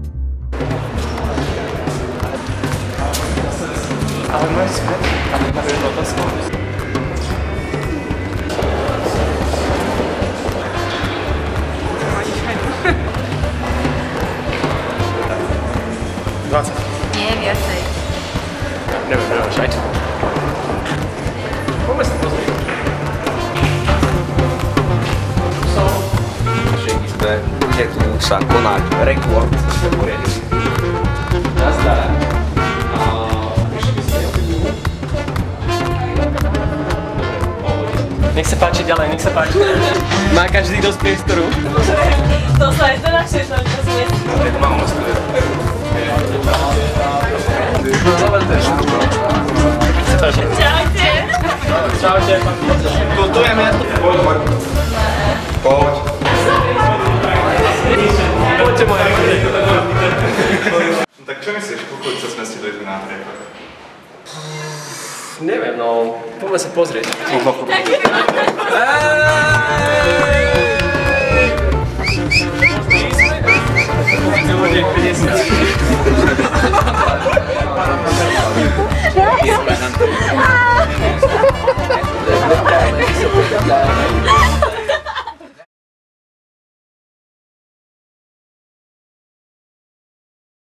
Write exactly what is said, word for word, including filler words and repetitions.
Ale máš zpět, aby na jedno otázku. dvadsať. Nie, viacej. Neviem, neviem, šajt. Poďme sa pozrieť. Že sme, že tu sa koná rekord. Nazdar. Nech sa páči ďalej, nech sa páči. Má každý dosť priestoru. To sa aj teda všetko zmiesť. Tak mám ostrovie. Čaute. Čaute. Gotujeme. Poď, poď. Poď. Poďte moje. Tak čo myslíš, koľko sa zmestili tu na hre? Neviem, no, poďme sa pozrieť. Tak.